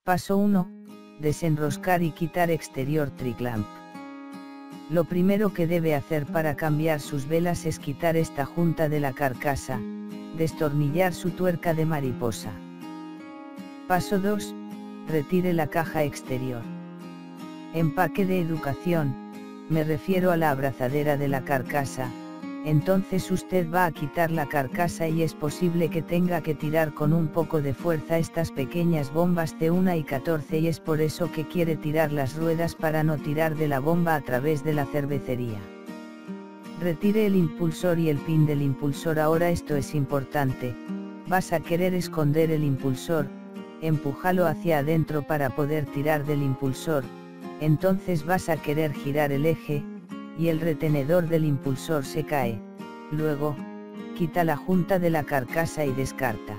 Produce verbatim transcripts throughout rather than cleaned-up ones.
Paso uno. Desenroscar y quitar exterior triclamp. Lo primero que debe hacer para cambiar sus velas es quitar esta junta de la carcasa, destornillar su tuerca de mariposa. Paso dos. Retire la caja exterior. Empaque de educación, me refiero a la abrazadera de la carcasa. Entonces usted va a quitar la carcasa y es posible que tenga que tirar con un poco de fuerza estas pequeñas bombas C uno y catorce y es por eso que quiere tirar las ruedas para no tirar de la bomba a través de la cervecería. Retire el impulsor y el pin del impulsor. Ahora esto es importante, vas a querer esconder el impulsor, empújalo hacia adentro para poder tirar del impulsor, entonces vas a querer girar el eje, y el retenedor del impulsor se cae. Luego, quita la junta de la carcasa y descarta.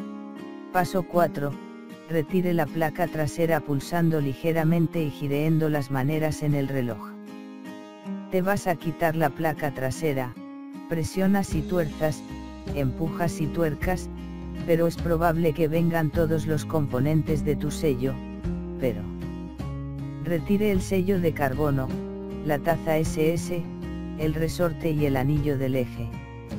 Paso cuatro. Retire la placa trasera pulsando ligeramente y gireando las maneras en el reloj. Te vas a quitar la placa trasera, presionas y tuerzas, empujas y tuercas, pero es probable que vengan todos los componentes de tu sello, pero... Retire el sello de carbono, la taza ese ese, el resorte y el anillo del eje.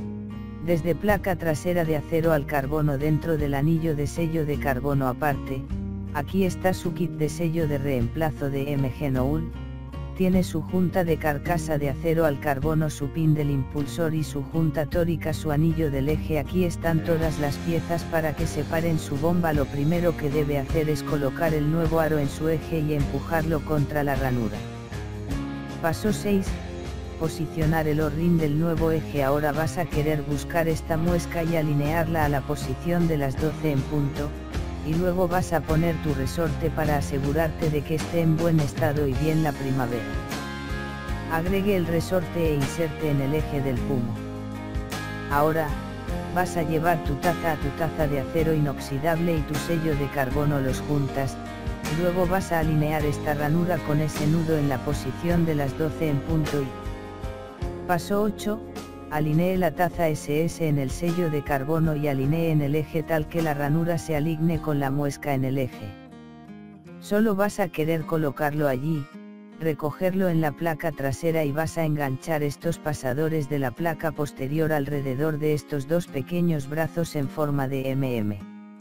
Desde placa trasera de acero al carbono dentro del anillo de sello de carbono aparte, aquí está su kit de sello de reemplazo de M G Noul, tiene su junta de carcasa de acero al carbono, su pin del impulsor y su junta tórica, su anillo del eje. Aquí están todas las piezas para que separen su bomba. Lo primero que debe hacer es colocar el nuevo aro en su eje y empujarlo contra la ranura. Paso seis. Posicionar el O-ring del nuevo eje. Ahora vas a querer buscar esta muesca y alinearla a la posición de las doce en punto, y luego vas a poner tu resorte para asegurarte de que esté en buen estado y bien la primavera. Agregue el resorte e inserte en el eje del pumo. Ahora, vas a llevar tu taza a tu taza de acero inoxidable y tu sello de carbono, los juntas. Luego vas a alinear esta ranura con ese nudo en la posición de las doce en punto y... Paso ocho. Alinee la taza ese ese en el sello de carbono y alinee en el eje tal que la ranura se alinee con la muesca en el eje. Solo vas a querer colocarlo allí, recogerlo en la placa trasera y vas a enganchar estos pasadores de la placa posterior alrededor de estos dos pequeños brazos en forma de eme eme.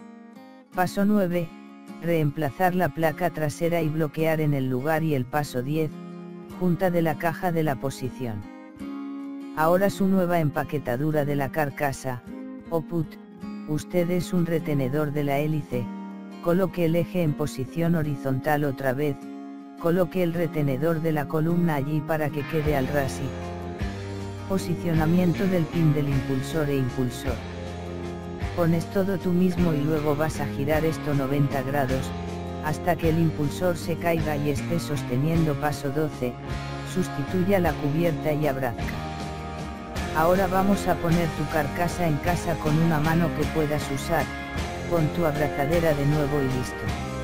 Paso nueve. Reemplazar la placa trasera y bloquear en el lugar. Y el paso diez. Junta de la caja de la posición. Ahora su nueva empaquetadura de la carcasa, o put, usted es un retenedor de la hélice, coloque el eje en posición horizontal otra vez, coloque el retenedor de la columna allí para que quede al ras y posicionamiento del pin del impulsor e impulsor. Pones todo tú mismo y luego vas a girar esto noventa grados, hasta que el impulsor se caiga y esté sosteniendo. Paso doce, sustituya la cubierta y abrazca. Ahora vamos a poner tu carcasa en casa con una mano que puedas usar, pon tu abrazadera de nuevo y listo.